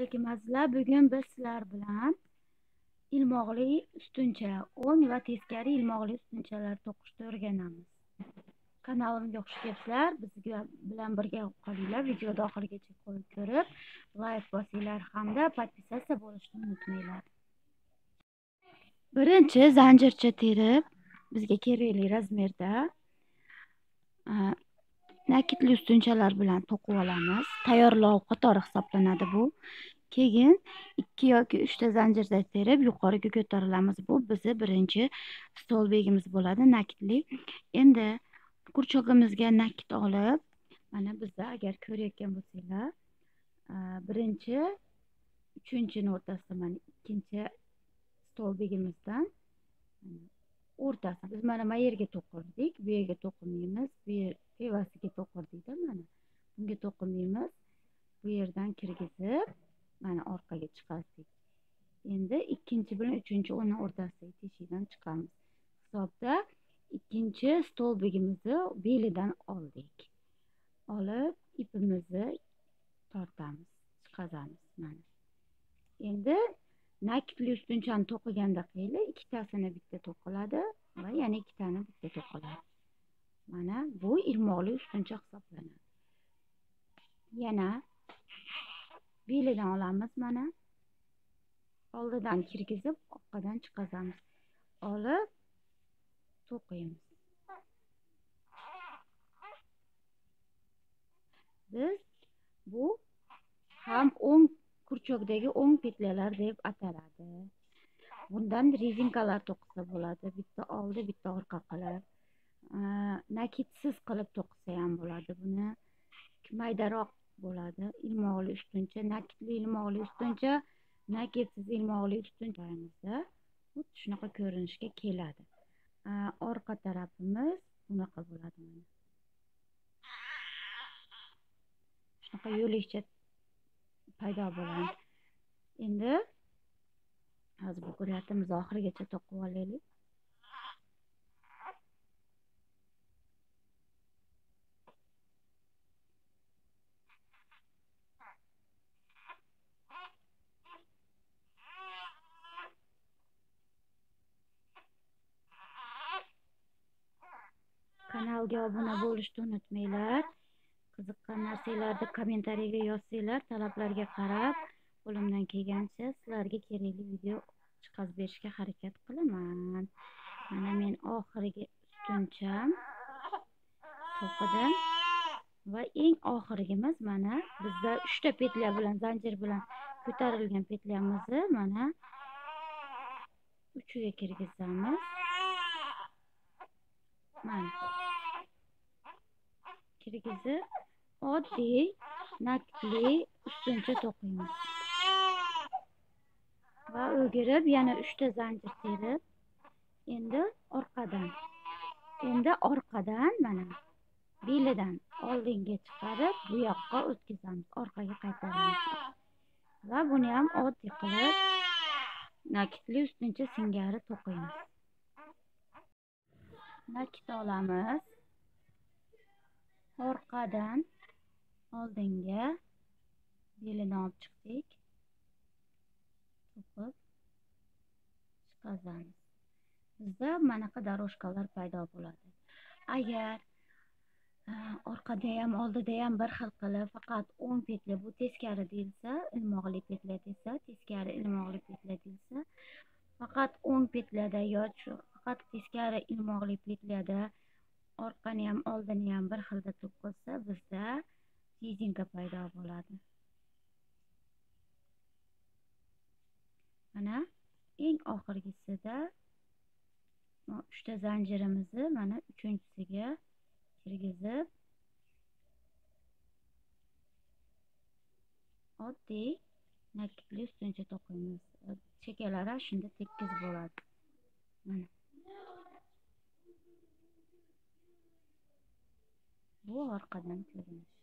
Assalomu bugun biz sizlar bilan ilmoqli ustuncha, o'ng va teskari ilmoqli ustunchalar to'qishni o'rganamiz. Kanalimga xush kelibsizlar. Biz bilan birga qolinglar. Videoni oxirigacha ko'rib, like bosinglar hamda podpisatsiya bo'lishni unutmanglar. Birinchi zanjircha terib, bizga kerakli razmerda nakitli ustunchalar bilan to'qib olamiz. Tayyorlov qatori hisoblanadi bu. Keyin 2 yoki 3 ta zanjirda terib yuqoriga ko'tarilamiz. Bu bizni birinchi stol begimiz bo'ladi, nakitli. Endi kurchog'imizga nakit olib, mana bizda agar ko'rayotgan bo'lsanglar, birinchi, uchinchini o'rtasida mana ikkinchi stol begimizdan o'rtasi. Biz mana bu yerga to'qirdik, bu yerga to'qilmaymiz, bu tevasiga to'qirdikda mana. Bunga to'qilmaymiz. Bu yerdan kirgizib, mana orqaga chiqardik. Endi ikkinchi bilan uchinchi o'rni o'rtasidagi teshikdan chiqamiz. Hisobda ikkinchi stol begimizni belidan oldik. Olib ipimizni tortamiz, chiqazamiz mana. Endi nakitli ustunchani to'qiganda qiyli ikkitasini bitta to'qiladi va yana ikkitani bitta to'qiladi. Mana bu ilmoqli ustuncha hisoblanadi. Yana belidan olamiz mana. Oldidan kirgizib, orqadan chiqazamiz. Olib to'qiymiz. Biz bu ham o'ng kurchokdagi o'ng petlalar deb ataladi. Bundan rezinkalar to'qisa bo'ladi. Bitta oldi, bitta orqa qilib. Nakitsiz qilib to'qisa ham bo'ladi. Buni maydaroq bo'ladi. Ilmoqli ustuncha, nakitli ilmoqli ustuncha, nakitsiz ilmoqli ustunchalarimizni xuddi shunaqa ko'rinishga keladi. Orqa tarafimiz bunaqa bo'ladi mana. Shunaqa yo'lakcha paydo bo'ladi. Endi hozir bu ko'ryapmiz, oxirigacha to'qib olaylik. Kanalga obuna bo'lishni unutmanglar. Qiziqqan narsalarni kommentariyaga yozsanglar, talablarga qarab, qo'limdan kelgancha sizlarga kerakli video chiqarib berishga harakat qilaman. Mana men oxirgi ustuncham to'qidim va eng oxirgimiz mana bizda 3 ta petla bilan, zanjir bilan ko'tarilgan petlamizni mana uchiga kirgizamiz. Mana kirgizib, oddiy nakitli ustuncha to'qiymiz. Va o'girib yana 3 ta zanjir terib, endi orqadan mana belidan oldinga chiqarib, bu yoqqa o'tkazamiz, orqaga qaytaramiz. Va buni ham oddiy qilib nakitli ustuncha singari to'qiymiz. Nakit olamiz. Orqadan oldinga belini olib chiqdik. To'qib chiqazamiz. Bizda manaqa daroshkalar paydo bo'ladi. Agar orqada ham, oldida ham bir xil qilib faqat o'ng petla, bu teskari deyilsa, ilmoqli petla desa, teskari ilmoqli petla deyilsa, faqat o'ng petlada yoki faqat teskari ilmoqli petlada orqani ham, oldini ham bir xilda to'qilsa, bizda rezinka paydo bo'ladi. Mana eng oxirgisida 3 ta zanjirimizni mana uchinchisiga kirgizib, oddiy nakitli ustuncha to'qiymiz. Chekalari shunda tekis bo'ladi. Mana. Bu orqadan ko'rinish.